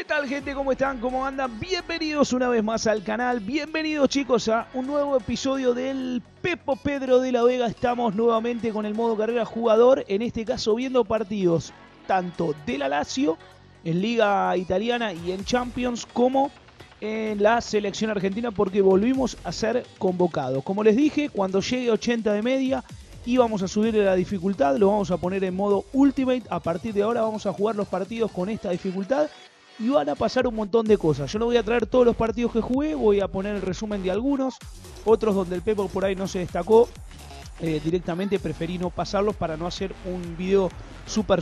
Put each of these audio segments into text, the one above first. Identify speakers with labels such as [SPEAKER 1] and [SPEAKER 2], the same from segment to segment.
[SPEAKER 1] tal, gente? ¿Cómo están? ¿Cómo andan? Bienvenidos una vez más al canal. Bienvenidos, chicos, a un nuevo episodio del Pepo Pedro de la Vega. Estamos nuevamente con el modo carrera jugador. En este caso viendo partidos tanto de la Lazio en Liga Italiana y en Champions, como en la selección argentina, porque volvimos a ser convocados. Como les dije, cuando llegue 80 de media íbamos a subirle la dificultad. Lo vamos a poner en modo Ultimate. A partir de ahora vamos a jugar los partidos con esta dificultad y van a pasar un montón de cosas. Yo no voy a traer todos los partidos que jugué, voy a poner el resumen de algunos, otros donde el Pepo por ahí no se destacó. Directamente preferí no pasarlos para no hacer un video súper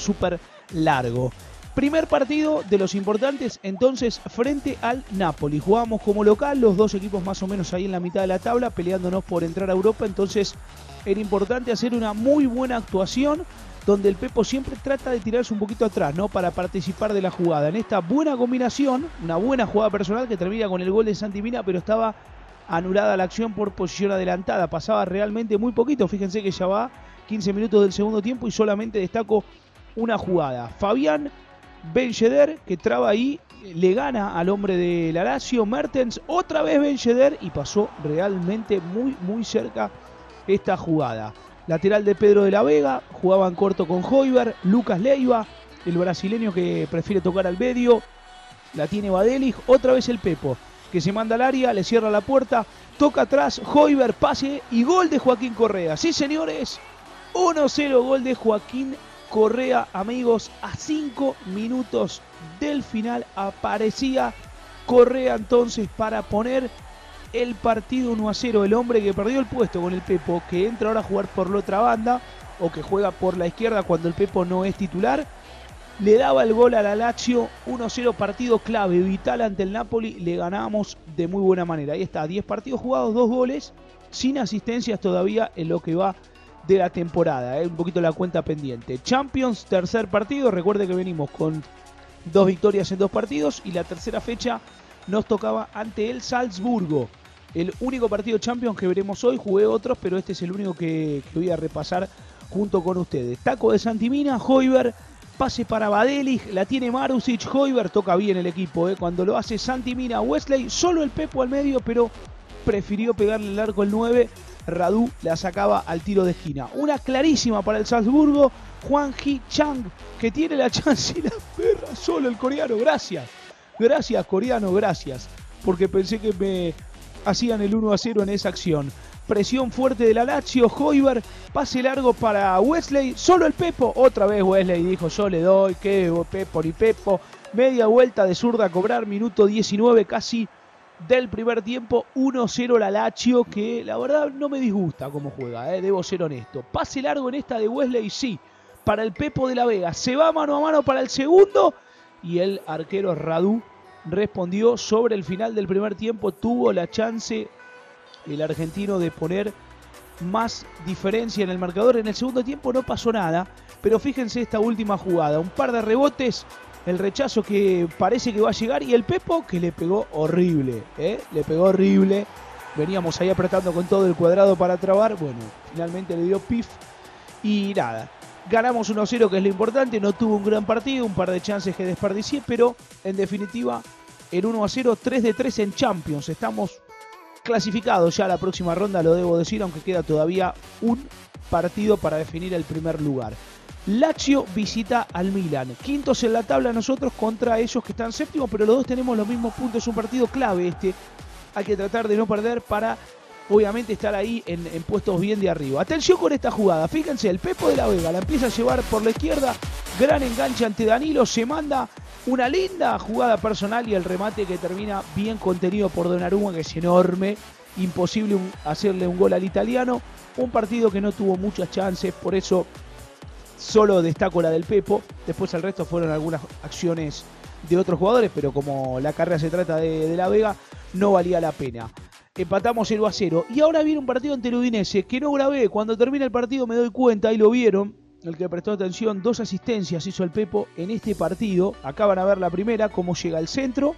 [SPEAKER 1] largo. Primer partido de los importantes, entonces, frente al Napoli. Jugamos como local, los dos equipos más o menos ahí en la mitad de la tabla, peleándonos por entrar a Europa. Entonces era importante hacer una muy buena actuación, donde el Pepo siempre trata de tirarse un poquito atrás, ¿no?, para participar de la jugada. En esta buena combinación, una buena jugada personal que termina con el gol de Santi Mina, pero estaba anulada la acción por posición adelantada. Pasaba realmente muy poquito. Fíjense que ya va 15 minutos del segundo tiempo y solamente destaco una jugada. Fabián Ben Yedder, que traba ahí, le gana al hombre de la Lazio. Mertens, otra vez Ben Yedder, y pasó realmente muy cerca esta jugada. Lateral de Pedro de la Vega, jugaba en corto con Højbjerg. Lucas Leiva, el brasileño que prefiere tocar al medio. La tiene Badelich, otra vez el Pepo, que se manda al área, le cierra la puerta, toca atrás, Højbjerg, pase y gol de Joaquín Correa. Sí, señores, 1-0, gol de Joaquín Correa, amigos. A 5 minutos del final aparecía Correa entonces para poner el partido 1-0. El hombre que perdió el puesto con el Pepo, que entra ahora a jugar por la otra banda, o que juega por la izquierda cuando el Pepo no es titular, le daba el gol a la Lazio. 1-0, partido clave, vital ante el Napoli. Le ganamos de muy buena manera. Ahí está, 10 partidos jugados, 2 goles, sin asistencias todavía en lo que va de la temporada, un poquito la cuenta pendiente. Champions, tercer partido. Recuerde que venimos con 2 victorias en 2 partidos, y la tercera fecha nos tocaba ante el Salzburgo. El único partido Champions que veremos hoy. Jugué otros, pero este es el único que voy a repasar junto con ustedes. Taco de Santi Mina, Højbjerg, pase para Badelich, la tiene Marusic. Højbjerg toca bien el equipo, cuando lo hace Santi Mina. Wesley, solo el Pepo al medio, pero prefirió pegarle el arco el 9. Radu la sacaba al tiro de esquina. Una clarísima para el Salzburgo. Hwang Hee-chan, que tiene la chance y la perra solo el coreano. Gracias, coreano, gracias, porque pensé que me hacían el 1-0 en esa acción. Presión fuerte de la Lazio. Højbjerg, pase largo para Wesley, solo el Pepo. Otra vez Wesley dijo: yo le doy, que Pepo ni Pepo. Media vuelta de zurda a cobrar, minuto 19 casi del primer tiempo. 1-0 la Lazio, que la verdad no me disgusta cómo juega, debo ser honesto. Pase largo en esta de Wesley, sí, para el Pepo de la Vega. Se va mano a mano para el segundo, y el arquero Radu respondió sobre el final del primer tiempo. Tuvo la chance el argentino de poner más diferencia en el marcador. En el segundo tiempo no pasó nada, pero fíjense esta última jugada, un par de rebotes, el rechazo que parece que va a llegar, y el Pepo que le pegó horrible, le pegó horrible. Veníamos ahí apretando con todo el cuadrado para trabar. Bueno, finalmente le dio pif y nada. Ganamos 1-0, que es lo importante. No tuvo un gran partido, un par de chances que desperdicié, pero en definitiva el 1-0, 3 de 3 en Champions. Estamos clasificados ya a la próxima ronda, lo debo decir, aunque queda todavía un partido para definir el primer lugar. Lazio visita al Milan, quintos en la tabla nosotros contra ellos que están séptimos, pero los dos tenemos los mismos puntos. Es un partido clave este, hay que tratar de no perder para obviamente estar ahí en puestos bien de arriba. Atención con esta jugada, fíjense, el Pepo de la Vega la empieza a llevar por la izquierda, gran enganche ante Danilo, se manda una linda jugada personal y el remate que termina bien contenido por Donnarumma, que es enorme. Imposible hacerle un gol al italiano. Un partido que no tuvo muchas chances, por eso solo destaco la del Pepo. Después el resto fueron algunas acciones de otros jugadores, pero como la carrera se trata de la Vega, no valía la pena. Empatamos 0-0. Y ahora viene un partido ante el Udinese que no grabé. Cuando termina el partido me doy cuenta, ahí lo vieron. El que prestó atención, 2 asistencias hizo el Pepo en este partido. Acaban a ver la primera, cómo llega al centro,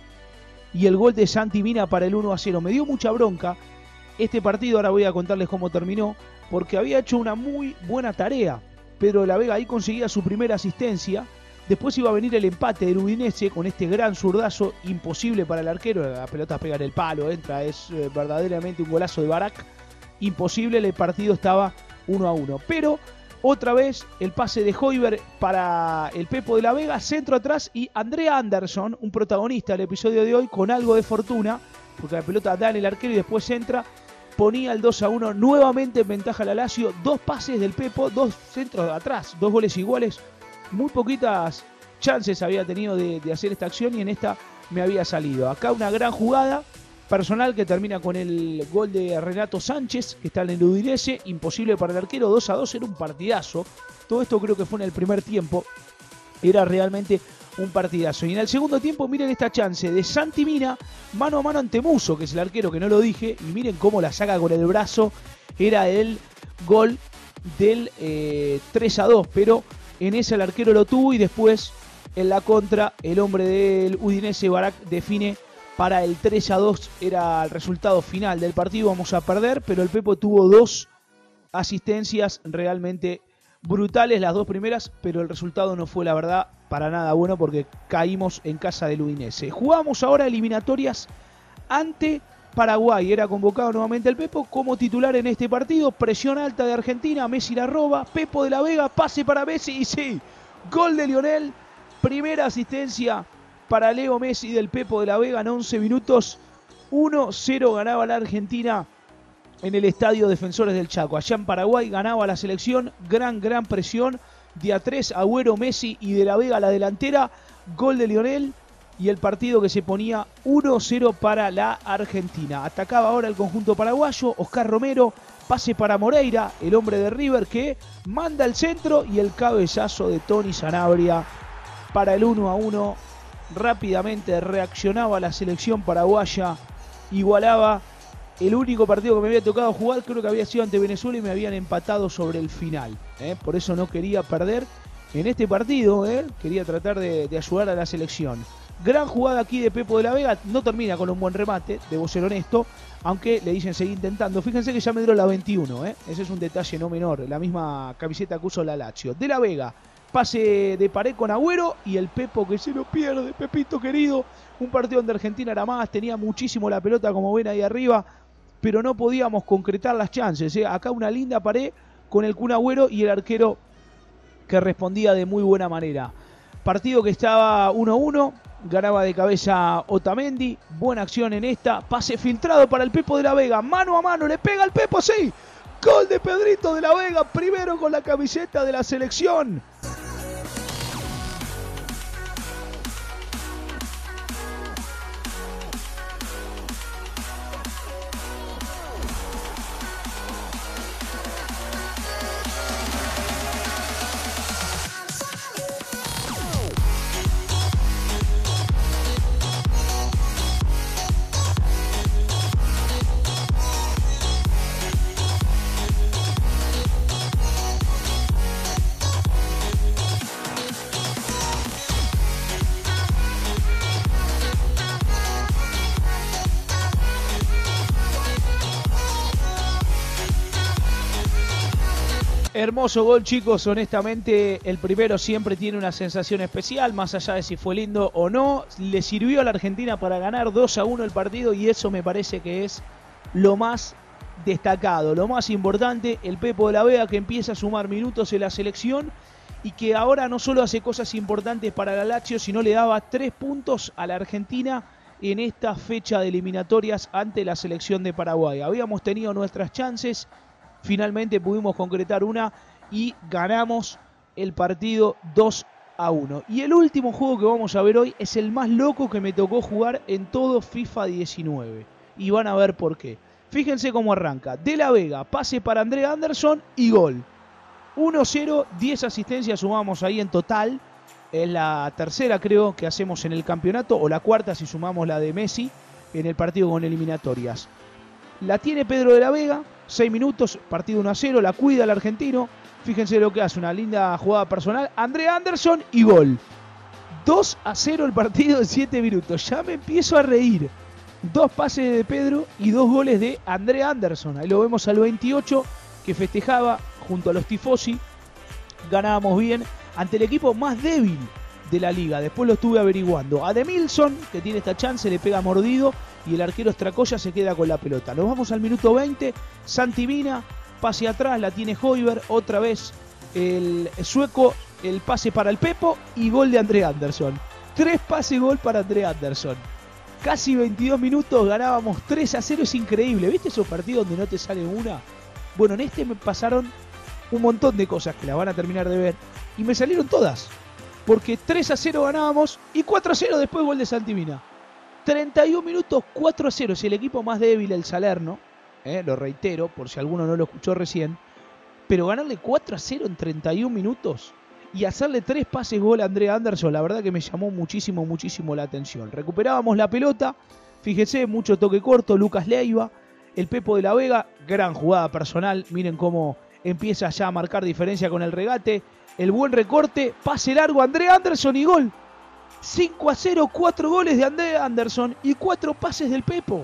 [SPEAKER 1] y el gol de Santi Mina para el 1-0. Me dio mucha bronca este partido, ahora voy a contarles cómo terminó, porque había hecho una muy buena tarea. Pedro de la Vega ahí conseguía su primera asistencia, Después iba a venir el empate del Udinese con este gran zurdazo, imposible para el arquero. La pelota pega en el palo, entra, es verdaderamente un golazo de Barak. Imposible, el partido estaba 1-1. Pero otra vez el pase de Højbjerg para el Pepo de la Vega, centro atrás, y Andrea Andersson, un protagonista del episodio de hoy, con algo de fortuna, porque la pelota da en el arquero y después entra, ponía el 2-1, nuevamente en ventaja la Lazio. 2 pases del Pepo, 2 centros atrás, 2 goles iguales. Muy poquitas chances había tenido de hacer esta acción y en esta me había salido. Acá una gran jugada personal que termina con el gol de Renato Sánchez, que está en el Udinese, imposible para el arquero, 2-2, era un partidazo. Todo esto creo que fue en el primer tiempo, era realmente un partidazo. Y en el segundo tiempo, miren esta chance de Santi Mina, mano a mano ante Musso, que es el arquero que no lo dije, y miren cómo la saca con el brazo, era el gol del 3-2, pero en ese el arquero lo tuvo y después en la contra el hombre del Udinese, Barak, define para el 3-2. Era el resultado final del partido, vamos a perder, pero el Pepo tuvo 2 asistencias realmente brutales, las 2 primeras, pero el resultado no fue, la verdad, para nada bueno porque caímos en casa del Udinese. Jugamos ahora eliminatorias ante Paraguay. Era convocado nuevamente el Pepo como titular en este partido. Presión alta de Argentina, Messi la roba, Pepo de la Vega, pase para Messi y sí, gol de Lionel. Primera asistencia para Leo Messi del Pepo de la Vega en 11 minutos. 1-0 ganaba la Argentina en el Estadio Defensores del Chaco. Allá en Paraguay ganaba la selección. Gran presión. De a 3, Agüero, Messi y de la Vega a la delantera. Gol de Lionel. Y el partido que se ponía 1-0 para la Argentina. Atacaba ahora el conjunto paraguayo. Oscar Romero. Pase para Moreira, el hombre de River, que manda el centro y el cabezazo de Tony Sanabria para el 1-1. Rápidamente reaccionaba la selección paraguaya. Igualaba el único partido que me había tocado jugar, creo que había sido ante Venezuela y me habían empatado sobre el final. Por eso no quería perder en este partido. Quería tratar de ayudar a la selección. Gran jugada aquí de Pepo de la Vega. No termina con un buen remate, debo ser honesto. Aunque le dicen seguir intentando. Fíjense que ya me dio la 21. Ese es un detalle no menor. La misma camiseta que usó la Lazio. De la Vega. Pase de pared con Agüero y el Pepo que se lo pierde. Pepito querido. Un partido donde Argentina era más. Tenía muchísimo la pelota, como ven ahí arriba. Pero no podíamos concretar las chances. Acá una linda pared con el Kun Agüero y el arquero que respondía de muy buena manera. Partido que estaba 1-1. Ganaba de cabeza Otamendi. Buena acción en esta. Pase filtrado para el Pepo de la Vega. Mano a mano. Le pega al Pepo. Sí. Gol de Pedrito de la Vega. Primero con la camiseta de la selección. Hermoso gol, chicos. Honestamente, el primero siempre tiene una sensación especial, más allá de si fue lindo o no. Le sirvió a la Argentina para ganar 2-1 el partido y eso me parece que es lo más destacado, lo más importante. El Pepo de la Vega que empieza a sumar minutos en la selección y que ahora no solo hace cosas importantes para la Lazio, sino le daba 3 puntos a la Argentina en esta fecha de eliminatorias ante la selección de Paraguay. Habíamos tenido nuestras chances. Finalmente pudimos concretar una y ganamos el partido 2-1. Y el último juego que vamos a ver hoy es el más loco que me tocó jugar en todo FIFA 19. Y van a ver por qué. Fíjense cómo arranca. De la Vega, pase para Andrea Andersson y gol. 1-0, 10 asistencias sumamos ahí en total. Es la tercera creo que hacemos en el campeonato, o la cuarta si sumamos la de Messi en el partido con eliminatorias. La tiene Pedro de la Vega. 6 minutos, partido 1-0, la cuida el argentino. Fíjense lo que hace, una linda jugada personal. Andrea Andersson y gol. 2-0 el partido en 7 minutos. Ya me empiezo a reír. 2 pases de Pedro y 2 goles de Andrea Andersson. Ahí lo vemos al 28 que festejaba junto a los tifosi. Ganábamos bien ante el equipo más débil de la liga. Después lo estuve averiguando. A Demilson, que tiene esta chance, le pega mordido y el arquero Stracoya se queda con la pelota. Nos vamos al minuto 20. Santi Mina, pase atrás, la tiene Højbjerg. Otra vez el sueco, el pase para el Pepo y gol de André Anderson. 3 pases gol para André Anderson. Casi 22 minutos, ganábamos 3-0. Es increíble. ¿Viste esos partidos donde no te sale una? Bueno, en este me pasaron un montón de cosas que las van a terminar de ver. Y me salieron todas. Porque 3-0 ganábamos y 4-0 después gol de Santi Mina. 31 minutos, 4-0. Es el equipo más débil, el Salerno. Lo reitero, por si alguno no lo escuchó recién. Pero ganarle 4-0 en 31 minutos y hacerle 3 pases gol a André Anderson, la verdad que me llamó muchísimo, muchísimo la atención. Recuperábamos la pelota. Fíjese, mucho toque corto, Lucas Leiva. El Pepo de la Vega, gran jugada personal. Miren cómo empieza ya a marcar diferencia con el regate. El buen recorte, pase largo, André Anderson y gol. 5-0, 4 goles de André Anderson y 4 pases del Pepo.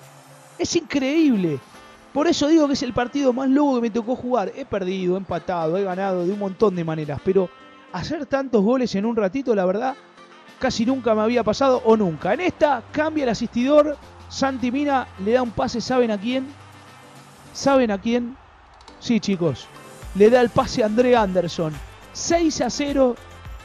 [SPEAKER 1] Es increíble. Por eso digo que es el partido más loco que me tocó jugar. He perdido, he empatado, he ganado de un montón de maneras. Pero hacer tantos goles en un ratito, la verdad, casi nunca me había pasado o nunca. En esta cambia el asistidor. Santi Mina le da un pase, ¿saben a quién? ¿Saben a quién? Sí, chicos. Le da el pase a André Anderson. 6-0,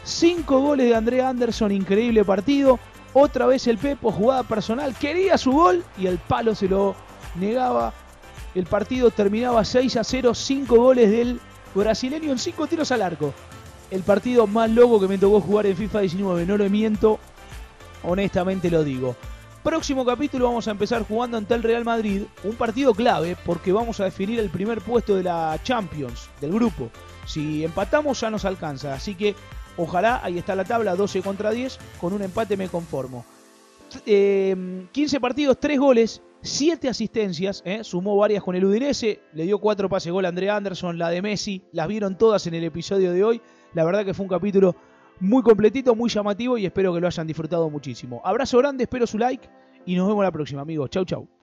[SPEAKER 1] 5 goles de André Anderson, increíble partido. Otra vez el Pepo, jugada personal, quería su gol y el palo se lo negaba. El partido terminaba 6-0, 5 goles del brasileño en 5 tiros al arco. El partido más loco que me tocó jugar en FIFA 19, no lo miento, honestamente lo digo. Próximo capítulo vamos a empezar jugando ante el Real Madrid, un partido clave porque vamos a definir el primer puesto de la Champions, del grupo. Si empatamos ya nos alcanza, así que ojalá, ahí está la tabla, 12 contra 10, con un empate me conformo. 15 partidos, 3 goles, 7 asistencias, sumó varias con el Udinese, le dio 4 pases gol a André Anderson, la de Messi, las vieron todas en el episodio de hoy. La verdad que fue un capítulo muy completito, muy llamativo y espero que lo hayan disfrutado muchísimo. Abrazo grande, espero su like y nos vemos la próxima, amigos. Chau, chau.